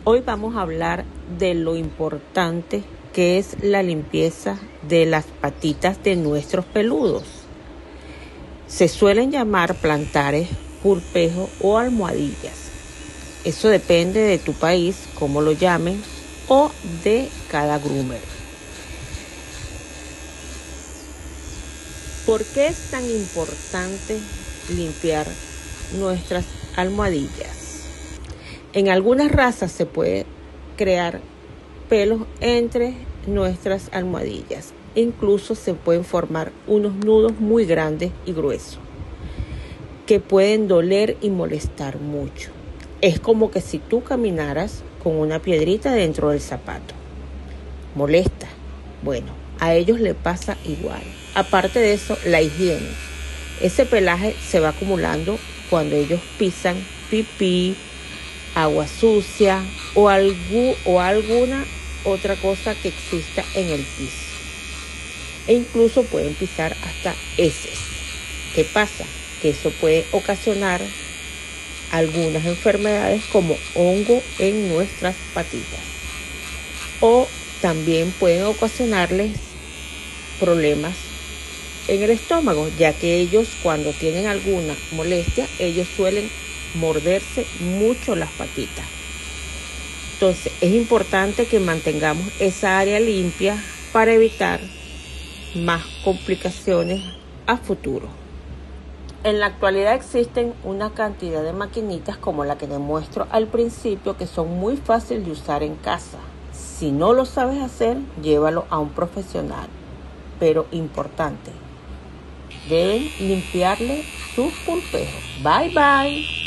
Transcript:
Hoy vamos a hablar de lo importante que es la limpieza de las patitas de nuestros peludos. Se suelen llamar plantares, pulpejos o almohadillas. Eso depende de tu país, cómo lo llamen, o de cada groomer. ¿Por qué es tan importante limpiar nuestras almohadillas? En algunas razas se puede crear pelos entre nuestras almohadillas. Incluso se pueden formar unos nudos muy grandes y gruesos que pueden doler y molestar mucho. Es como que si tú caminaras con una piedrita dentro del zapato. Molesta. Bueno, a ellos les pasa igual. Aparte de eso, la higiene. Ese pelaje se va acumulando cuando ellos pisan pipí, agua sucia o alguna otra cosa que exista en el piso. E incluso pueden pisar hasta heces. ¿Qué pasa? Que eso puede ocasionar algunas enfermedades como hongo en nuestras patitas. O también pueden ocasionarles problemas en el estómago, ya que ellos cuando tienen alguna molestia, ellos suelen morderse mucho las patitas. Entonces es importante que mantengamos esa área limpia para evitar más complicaciones a futuro. En la actualidad existen una cantidad de maquinitas como la que te muestro al principio que son muy fáciles de usar en casa. Si no lo sabes hacer, llévalo a un profesional. Pero importante, deben limpiarle sus pulpejos. Bye bye.